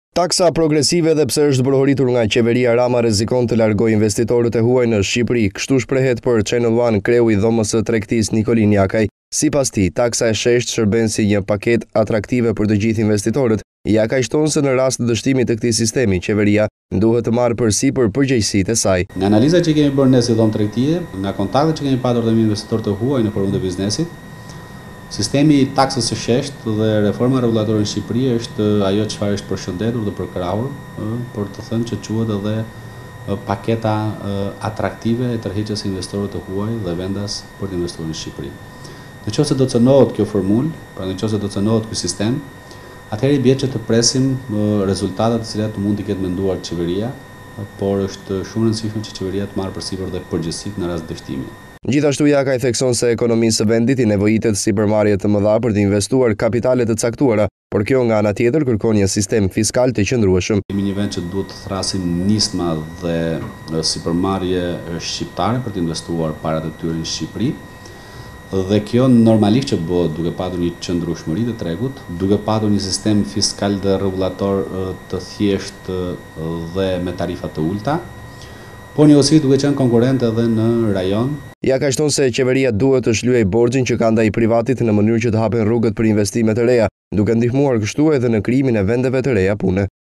Taksa progresive dhe pse është brohoritur nga qeveria Rama rrezikon të largojë investitorët e huaj në Shqipëri, kështu shprehet për Channel One kreu i dhomës së tregtisë Nikolin Jakaj. Sipas tij, taksa e sheshtë shërben si një paketë atraktive për të gjithë investitorët. Jakaj shton se në rast të dështimit të këtij sistemi, qeveria duhet të marrë përsipër përgjegjësitë e saj. Nga analiza që kemi bërë ne si dhomë tregtie, nga kontaktet që kemi patur me investitorët e huaj në përmjet të biznesit, sistemi i taksës së sheshtë dhe reforma rregullatore në Shqipëri është ajo çfarë është përshëndetur dhe përkrahur, por të thënë që quhet edhe paketa atraktive e tërheqjes së investorëve të huaj dhe vendas për të investuar në Shqipëri. Nëse do të cënohet kjo formulë, pra nëse do të cënohet ky sistem, atëherë bie që të presim rezultatet të cilat mund të ketë menduar qeveria, por është shumë e rëndësishme që qeveria të marrë përsipër dhe përgjegjësitë në rast dështimi. Gjithashtu Jakaj thekson se ekonomisë së vendit i nevojitet sipërmarrje të mëdha për të investuar kapitale të caktuara, por kjo nga ana tjetër kërkon një sistem fiskal të qëndrueshëm. Kemi një vend që duhet të thrasim nisma dhe sipërmarrje shqiptare për të investuar parat e tyre në Shqipëri. Dhe kjo normalisht që bëhet duke patur një qëndrueshmëri të tregut, duke patur një sistem fiskal dhe rregullator të thjeshtë dhe me tarifa të ulta, por njëkohësisht duke qenë konkurrent edhe në rajon. Jakaj shton se qeveria duhet të shlyejë borxhin që ka ndaj privatit në mënyrë që të hapen rrugët për investime të reja, duke ndihmuar kështu edhe në krijimin e vendeve të reja pune.